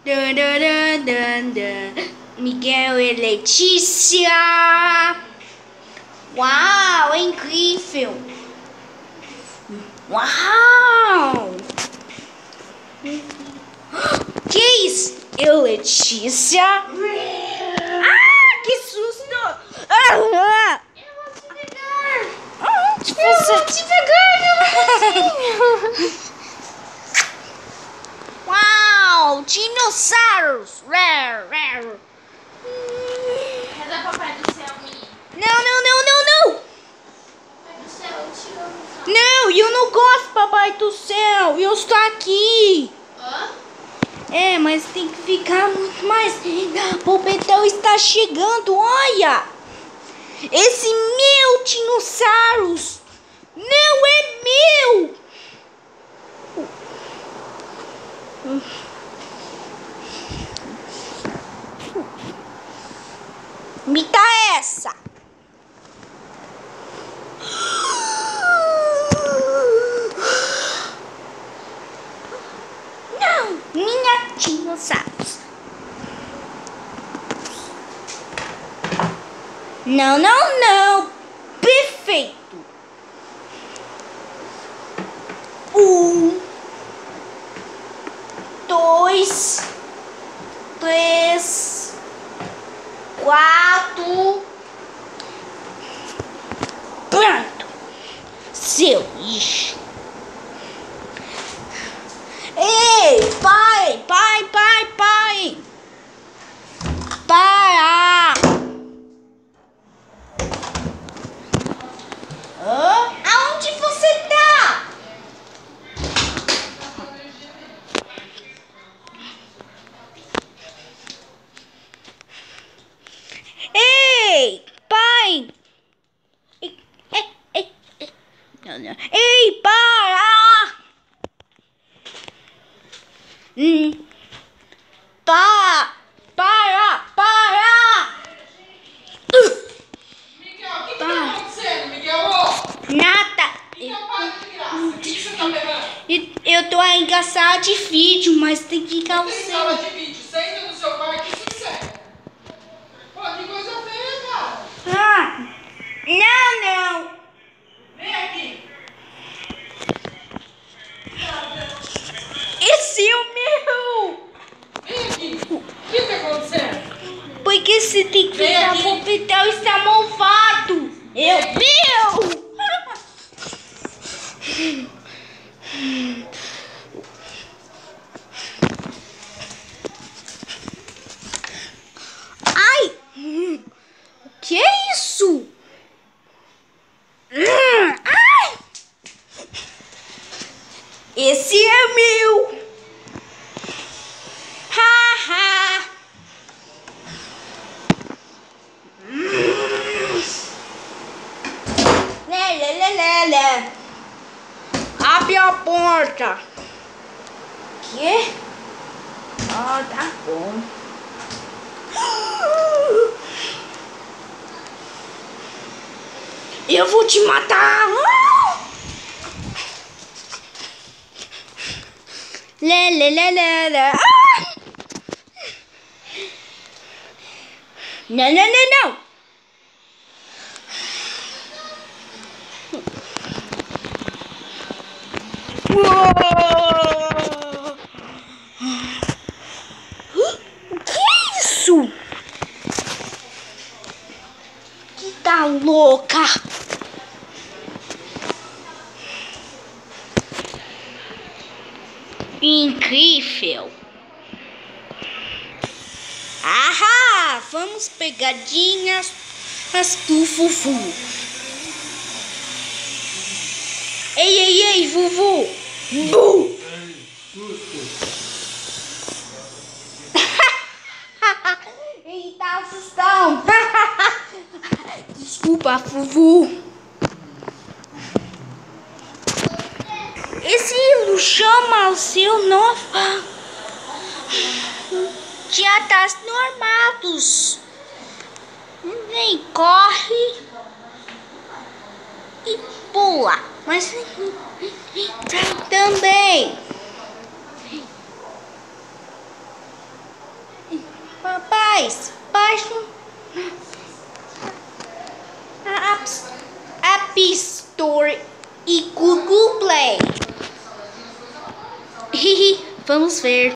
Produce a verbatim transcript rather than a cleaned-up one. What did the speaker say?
Dan, dan, dan, dan, dan. Miguel e Letícia. Uau, é incrível. Uau. Que isso? Eu, Letícia? Ah, que susto. Ah, Eu vou te pegar. onde Eu você... vou te pegar, meu amorzinho. Uau, dinossauros. Rar, rar. Reza papai do céu, menino. Não, não, não, não, não. Papai do céu, eu te amo. Não, eu não gosto, papai do céu. Eu estou aqui. Hã? É, mas tem que ficar muito mais. O Popetão está chegando, olha. Esse meu dinossauros não é meu. Me dá essa. Não, minha dinossauros. Não, não, não. Perfeito. Um, dois, três, quatro. Pronto. Seu lixo. Ei, pai, pai, pai, pai. Para. Hã? Aonde você tá? Ei, pai. Ei, ei, ei, ei. Não, não. Ei, para. Hum. Para. Para, para. Uh. Miguel, o que que tá acontecendo, Miguel? Ô, Nada. Miguel, para de graça. O que que você tá pegando? Eu, eu tô aí em sala de vídeo, mas tem que ficar o Tem seu. sala de vídeo. Senta no seu quarto e se segue. Pô, que coisa feia, cara. Ah, não, não. Vem aqui. Esse é o meu. Vem aqui. O que que tá acontecendo? Porque você tem que Vem ficar aqui. pro Pitel está malvado. Eu, meu. Ai, o que é isso? Ai. Esse é meu. Ha, ha. Lé, lé, lé, lé, lé. Abre a porta. Quê? Ah, tá bom. Eu vou te matar. Lé, lé, lé, lé, lé. Ah! Não, não, não, não. Uou! O que é isso? Que tá louca? Incrível. Ahá, vamos pegadinhas as do Vuvu. Ei, ei, ei, Vuvu. Bu. Ele tá assustando. Desculpa, Vuvu. Esse livro chama o seu nova diatas normados. Vem, corre e pula. Mas também. Rapaz, baixa a App, App Store e Google Play. Vamos ver.